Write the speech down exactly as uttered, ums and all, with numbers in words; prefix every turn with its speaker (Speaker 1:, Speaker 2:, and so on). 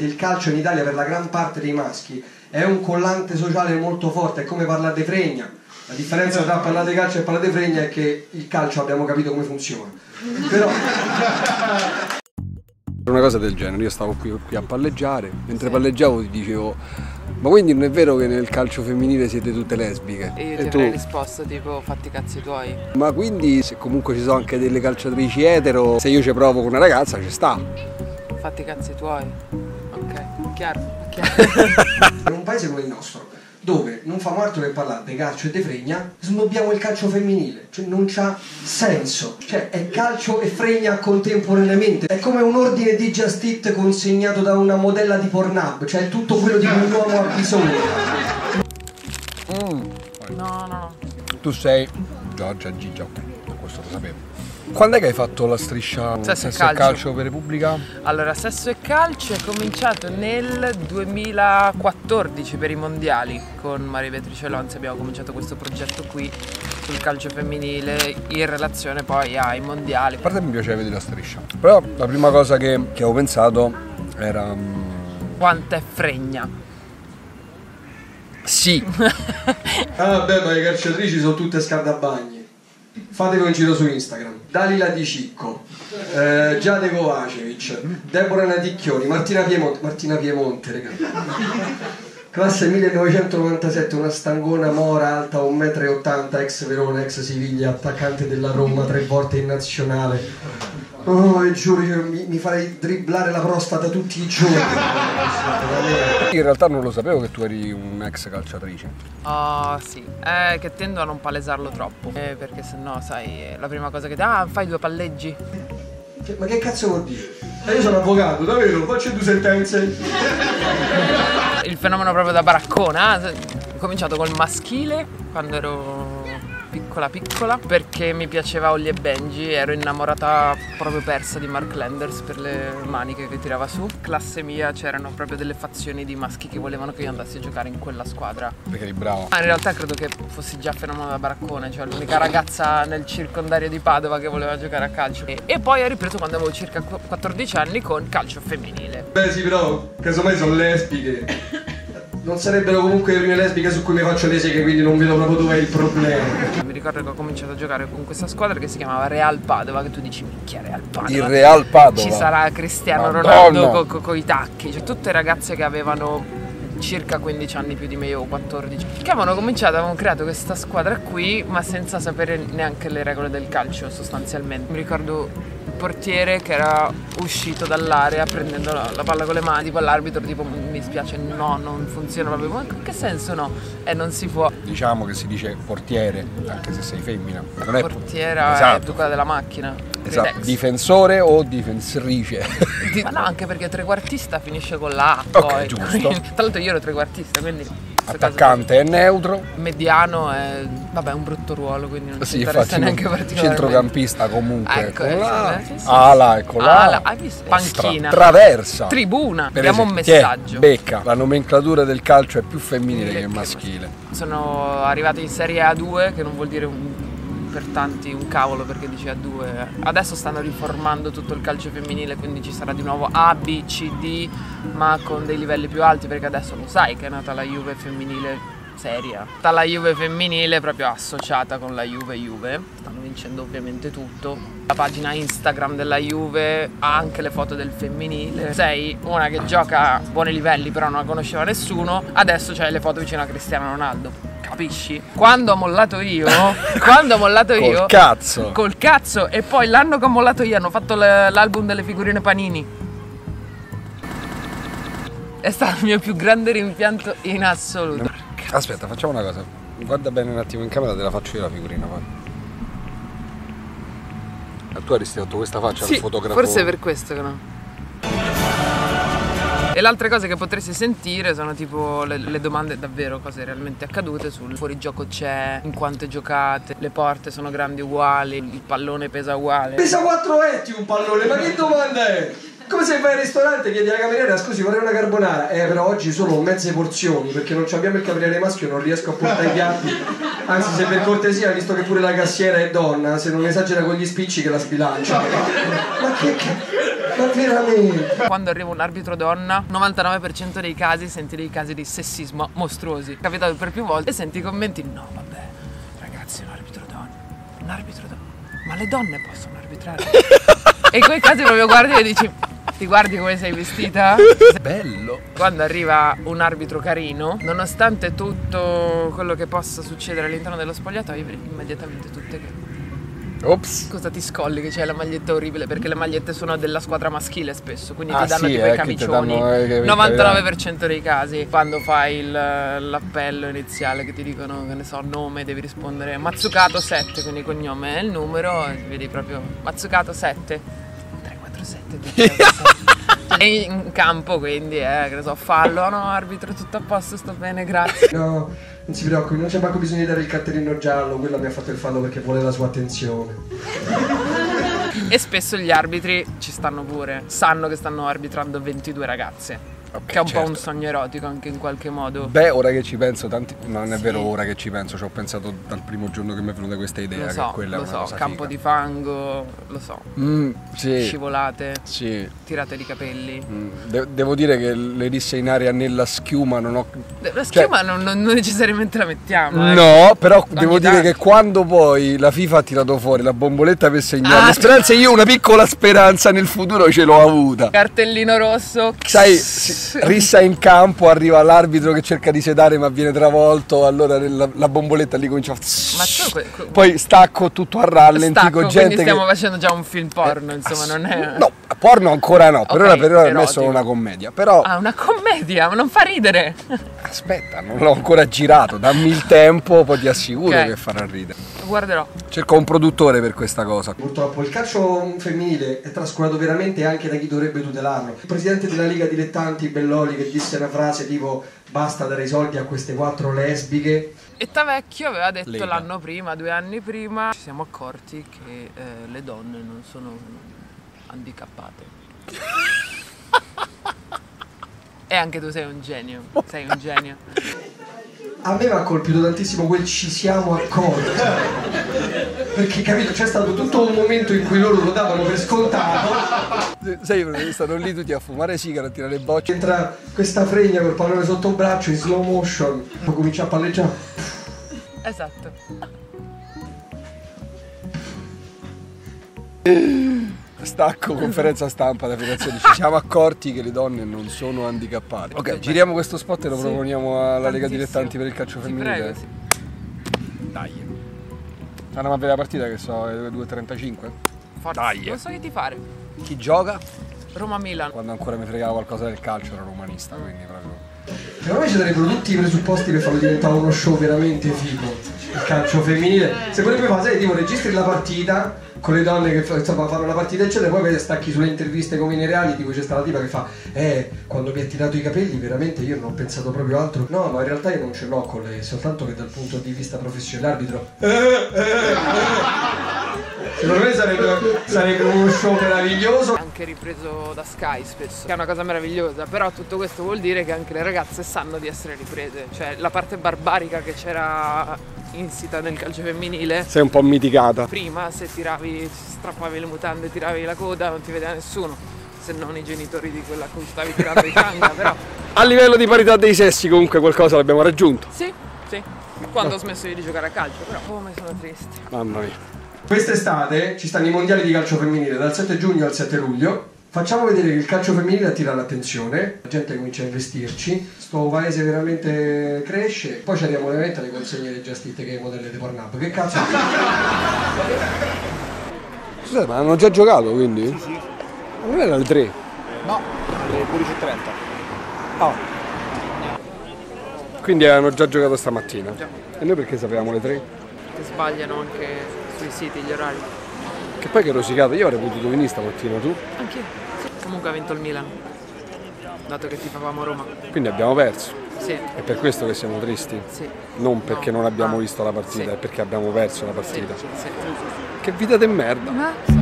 Speaker 1: Il calcio in Italia per la gran parte dei maschi è un collante sociale molto forte, è come parlare di fregna. La differenza tra parlare di calcio e parlare di fregna è che il calcio abbiamo capito come funziona. Però
Speaker 2: una cosa del genere, io stavo qui, qui a palleggiare, mentre palleggiavo ti dicevo: ma quindi non è vero che nel calcio femminile siete tutte lesbiche?
Speaker 3: E io
Speaker 2: e
Speaker 3: ti
Speaker 2: tu?
Speaker 3: avrei risposto tipo: fatti i cazzi tuoi.
Speaker 2: Ma quindi se comunque ci sono anche delle calciatrici etero, se io ci provo con una ragazza ci sta.
Speaker 3: Fatti i cazzi tuoi. Ok, chiaro, chiaro.
Speaker 1: in un paese come il nostro, dove non famo altro che parlare di calcio e di fregna, snobbiamo il calcio femminile, cioè non c'ha senso, cioè è calcio e fregna contemporaneamente, è come un ordine di Just Eat consegnato da una modella di Pornhub, cioè è tutto quello di cui l'uomo ha bisogno.
Speaker 2: Mm.
Speaker 3: No, no.
Speaker 2: Tu sei Giorgia Gigia, ok, questo lo sapevo. Quando è che hai fatto la striscia
Speaker 3: Sesso e
Speaker 2: Sesso e
Speaker 3: calcio.
Speaker 2: calcio per Repubblica?
Speaker 3: Allora, Sesso e calcio è cominciato nel duemilaquattordici per i mondiali. Con Maria Beatrice Lonzi abbiamo cominciato questo progetto qui sul calcio femminile in relazione poi ai mondiali.
Speaker 2: A parte mi piaceva vedere la striscia, però la prima cosa che, che avevo pensato era...
Speaker 3: Quanto è fregna?
Speaker 2: Sì!
Speaker 1: Ah vabbè, ma le calciatrici sono tutte scaldabagni. Fatevi un giro su Instagram. Dalila Di Cicco, eh, Giade Kovacevic, Deborah Naticchioni, Martina Piemonte, Martina Piemonte, raga. Classe millenovecentonovantasette, una stangona mora alta un metro e ottanta, ex Verona, ex Siviglia, attaccante della Roma, tre volte in nazionale. Oh, e giuro, io mi, mi farei dribblare la prostata tutti i giorni.
Speaker 2: In realtà non lo sapevo che tu eri un'ex calciatrice.
Speaker 3: Oh sì, è che tendo a non palesarlo troppo, eh, perché sennò sai, la prima cosa che ti... Ah, fai due palleggi?
Speaker 1: Cioè, ma che cazzo vuol dire? Eh, io sono avvocato, davvero, faccio due sentenze.
Speaker 3: Il fenomeno proprio da baraccona, ho cominciato col maschile quando ero piccola piccola, perché mi piaceva Holly e Benji, ero innamorata proprio persa di Mark Landers per le maniche che tirava su. Classe mia c'erano proprio delle fazioni di maschi che volevano che io andassi a giocare in quella squadra.
Speaker 2: Perché eri brava.
Speaker 3: Ma in realtà credo che fossi già fenomeno da baraccone, cioè l'unica ragazza nel circondario di Padova che voleva giocare a calcio. E, e poi ho ripreso quando avevo circa quattordici anni con calcio femminile.
Speaker 1: Beh sì, però casomai sono lesbiche. Non sarebbero comunque le prime lesbiche su cui mi faccio le seghe, quindi non vedo proprio dove è il problema.
Speaker 3: Mi ricordo che ho cominciato a giocare con questa squadra che si chiamava Real Padova, che tu dici, minchia, Real Padova.
Speaker 2: Il Real Padova.
Speaker 3: Ci sarà Cristiano
Speaker 2: Madonna.
Speaker 3: Ronaldo con co, co, i tacchi, cioè tutte ragazze che avevano circa quindici anni più di me, io o quattordici, che avevano cominciato, avevano creato questa squadra qui, ma senza sapere neanche le regole del calcio sostanzialmente. Mi ricordo il portiere che era uscito dall'area prendendo la, la palla con le mani, tipo all'arbitro, tipo mi spiace, no, non funziona proprio. Ma in che senso no? E non si può.
Speaker 2: Diciamo che si dice portiere, anche se sei femmina. Non è
Speaker 3: portiera,
Speaker 2: esatto.
Speaker 3: È quella della macchina.
Speaker 2: Esatto,
Speaker 3: Redex.
Speaker 2: Difensore o difensorice?
Speaker 3: Ma no, anche perché trequartista finisce con la A.
Speaker 2: Ok,
Speaker 3: poi.
Speaker 2: giusto.
Speaker 3: Tra l'altro io ero trequartista, quindi...
Speaker 2: Attaccante è neutro.
Speaker 3: Mediano è... vabbè, è un brutto ruolo, quindi non
Speaker 2: sì,
Speaker 3: ci interessa neanche
Speaker 2: non...
Speaker 3: particolarmente.
Speaker 2: Centrocampista comunque.
Speaker 3: Ecco,
Speaker 2: con la...
Speaker 3: sì, sì.
Speaker 2: Ala, ecco là.
Speaker 3: Ala, hai visto? Panchina.
Speaker 2: Stra... Traversa.
Speaker 3: Tribuna.
Speaker 2: Per
Speaker 3: Diamo un messaggio.
Speaker 2: Becca, la nomenclatura del calcio è più femminile che, che maschile.
Speaker 3: Sono arrivati in Serie A due, che non vuol dire un... per tanti un cavolo, perché dice A due. Adesso stanno riformando tutto il calcio femminile, quindi ci sarà di nuovo A, B, C, D, ma con dei livelli più alti, perché adesso lo sai che è nata la Juve femminile seria. La Juve femminile proprio associata con la Juve Juve, stanno vincendo ovviamente tutto. La pagina Instagram della Juve ha anche le foto del femminile. Sei una che gioca a buoni livelli però non la conosceva nessuno, adesso c'hai le foto vicino a Cristiano Ronaldo. Capisci? Quando ho mollato io, quando ho mollato io,
Speaker 2: col cazzo,
Speaker 3: col cazzo, e poi l'anno che ho mollato io hanno fatto l'album delle figurine Panini. È stato il mio più grande rimpianto in assoluto.
Speaker 2: Aspetta, facciamo una cosa. Guarda bene un attimo in camera, te la faccio io la figurina poi. Ma tu avresti fatto questa faccia
Speaker 3: sì,
Speaker 2: al fotografo?
Speaker 3: Forse per questo che no. E le altre cose che potresti sentire sono tipo le, le domande davvero, cose realmente accadute sul fuorigioco c'è, in quante giocate, le porte sono grandi uguali, il pallone pesa uguale.
Speaker 1: Pesa quattro etti un pallone, ma che domanda è? Come se vai al ristorante e chiedi alla cameriera, scusi vorrei una carbonara, eh però oggi sono mezze porzioni perché non abbiamo il cameriere maschio, non riesco a portare i piatti, anzi se per cortesia, visto che pure la cassiera è donna, se non esagera con gli spicci che la sbilancia. Ma che, che... Ma veramente?
Speaker 3: Quando arriva un arbitro donna, novantanove per cento dei casi senti dei casi di sessismo mostruosi. È capitato per più volte e senti i commenti: no vabbè, ragazzi, un arbitro donna, un arbitro donna, ma le donne possono arbitrare? E in quei casi proprio guardi e dici: ti guardi come sei vestita?
Speaker 2: Bello!
Speaker 3: Quando arriva un arbitro carino, nonostante tutto quello che possa succedere all'interno dello spogliatoio, vedi immediatamente tutte che...
Speaker 2: Ops!
Speaker 3: Cosa ti scolli che c'è la maglietta orribile? Perché le magliette sono della squadra maschile spesso, quindi
Speaker 2: Ah,
Speaker 3: ti danno
Speaker 2: sì,
Speaker 3: tipo
Speaker 2: eh,
Speaker 3: i
Speaker 2: che ti
Speaker 3: camicioni.
Speaker 2: danno, eh, che-
Speaker 3: novantanove per cento dei casi, quando fai il- l'appello iniziale che ti dicono, che ne so, nome, devi rispondere Mazzucato sette, quindi cognome e il numero, e vedi proprio Mazzucato sette, tre quattro sette. È in campo, quindi eh, che ne so, fallo, no arbitro, tutto a posto, sto bene, grazie.
Speaker 1: No, non si preoccupi, non c'è manco bisogno di dare il cartellino giallo, quella mi ha fatto il fallo perché vuole la sua attenzione.
Speaker 3: E spesso gli arbitri ci stanno pure, sanno che stanno arbitrando ventidue ragazze.
Speaker 2: Ok,
Speaker 3: Che è un
Speaker 2: certo.
Speaker 3: po' un sogno erotico anche in qualche modo.
Speaker 2: Beh, ora che ci penso, tanti... non è
Speaker 3: Sì.
Speaker 2: vero ora che ci penso, ci ho pensato dal primo giorno che mi è venuta questa idea,
Speaker 3: Lo
Speaker 2: che
Speaker 3: so,
Speaker 2: quella
Speaker 3: lo
Speaker 2: è una
Speaker 3: so,
Speaker 2: cosa
Speaker 3: campo
Speaker 2: figa.
Speaker 3: di fango, lo so,
Speaker 2: Mm, sì,
Speaker 3: scivolate,
Speaker 2: sì.
Speaker 3: tirate di capelli.
Speaker 2: Mm, de- devo dire che le risse in aria nella schiuma non ho...
Speaker 3: La schiuma non, non- non necessariamente la mettiamo. eh.
Speaker 2: No, però
Speaker 3: Ogni
Speaker 2: devo dire
Speaker 3: tanto.
Speaker 2: che quando poi la FIFA ha tirato fuori la bomboletta per segnare
Speaker 3: Ah,
Speaker 2: le speranze, io una piccola speranza nel futuro ce l'ho avuta.
Speaker 3: Cartellino rosso.
Speaker 2: Sai, si- rissa in campo, arriva l'arbitro che cerca di sedare ma viene travolto, allora la, la bomboletta lì comincia a...
Speaker 3: Ma tu que- que-
Speaker 2: Poi stacco tutto a rallenti
Speaker 3: Stacco,
Speaker 2: con gente
Speaker 3: quindi stiamo
Speaker 2: che...
Speaker 3: facendo già un film porno, insomma, non è...
Speaker 2: No, porno ancora no, per
Speaker 3: Ok,
Speaker 2: ora per ora per me è
Speaker 3: erotico.
Speaker 2: solo una commedia. Però
Speaker 3: Ah, una commedia, ma non fa ridere.
Speaker 2: aspetta, non l'ho ancora girato, dammi il tempo, poi ti assicuro
Speaker 3: Ok.
Speaker 2: che farà ridere.
Speaker 3: Lo guarderò.
Speaker 2: Cerco un produttore per questa cosa.
Speaker 1: Purtroppo il calcio femminile è trascurato veramente anche da chi dovrebbe tutelarlo. Il presidente della Liga Dilettanti Belloli che disse una frase tipo basta dare i soldi a queste quattro lesbiche.
Speaker 3: E Tavecchio aveva detto
Speaker 2: Lega.
Speaker 3: l'anno prima, due anni prima, ci siamo accorti che eh, le donne non sono handicappate. E anche tu sei un genio, sei un genio.
Speaker 1: A me mi ha colpito tantissimo quel ci siamo accorti. Perché capito, c'è stato tutto un momento in cui loro lo davano per scontato.
Speaker 2: Sai, perché stanno lì tutti a fumare sigaro, a tirare bocce.
Speaker 1: Entra questa fregna col pallone sotto braccio in slow motion, poi comincia a palleggiare.
Speaker 3: Esatto.
Speaker 2: Stacco, conferenza stampa da federazione. Ci siamo accorti che le donne non sono handicappate. Ok, giriamo questo spot e lo
Speaker 3: Sì.
Speaker 2: proponiamo alla Lega
Speaker 3: Tantissimo.
Speaker 2: Dilettanti per il calcio
Speaker 3: Ti
Speaker 2: femminile.
Speaker 3: prego, sì.
Speaker 2: Dai. Andiamo a vedere la partita che so, è due e trentacinque.
Speaker 3: Forza.
Speaker 2: Dai.
Speaker 3: Non so che ti fare.
Speaker 2: Chi gioca?
Speaker 3: Roma-Milan.
Speaker 2: Quando ancora mi fregava qualcosa del calcio ero romanista, quindi proprio...
Speaker 1: Secondo me ci sarebbero tutti i presupposti per farlo diventare uno show veramente figo. Il calcio femminile. Se potrebbe fare, sai, tipo registri la partita con le donne che fa- insomma, fanno la partita eccetera, poi vedi stacchi sulle interviste come nei reality, dove c'è stata la tipa che fa eh, quando mi ha tirato i capelli veramente io non ho pensato proprio altro. No, ma in realtà io non ce l'ho con lei, soltanto che dal punto di vista professionale l'arbitro eh, eh, eh. Secondo me sarebbe, sarebbe uno show meraviglioso.
Speaker 3: Anche ripreso da Sky spesso, che è una cosa meravigliosa, però tutto questo vuol dire che anche le ragazze sanno di essere riprese, cioè la parte barbarica che c'era insita nel calcio femminile.
Speaker 2: Sei un po' mitigata.
Speaker 3: Prima se tiravi, strappavi le mutande, tiravi la coda, non ti vedeva nessuno, se non i genitori di quella a cui stavi tirando di canga, però
Speaker 2: A livello di parità dei sessi comunque qualcosa l'abbiamo raggiunto.
Speaker 3: sì, sì, quando ho smesso io di giocare a calcio, però come sono triste.
Speaker 2: Mamma mia.
Speaker 1: Quest'estate ci stanno i mondiali di calcio femminile dal sette giugno al sette luglio. Facciamo vedere che il calcio femminile attira l'attenzione, la gente comincia a investirci, sto paese veramente cresce, poi ci arriviamo ovviamente alle consegne dei Just Eat che è modelle di Pornhub. Che cazzo?
Speaker 2: Scusate, ma hanno già giocato quindi? Sì, sì. Non era alle tre?
Speaker 4: No, alle dodici e trenta.
Speaker 2: Ah. Quindi hanno già giocato stamattina.
Speaker 3: Già.
Speaker 2: E noi perché sapevamo le tre?
Speaker 3: Che sbagliano anche sui siti gli orari.
Speaker 2: Che poi che rosicata, io avrei potuto venire stamattina, tu?
Speaker 3: Anch'io. Sì. Comunque ha vinto il Milan, dato che tifavamo Roma.
Speaker 2: Quindi abbiamo perso.
Speaker 3: Sì,
Speaker 2: È per questo che siamo tristi.
Speaker 3: sì.
Speaker 2: Non perché
Speaker 3: No.
Speaker 2: non abbiamo
Speaker 3: Ah,
Speaker 2: visto la partita,
Speaker 3: sì.
Speaker 2: è perché abbiamo perso la
Speaker 3: Sì,
Speaker 2: partita.
Speaker 3: sì.
Speaker 2: Che vita di merda.
Speaker 3: Ma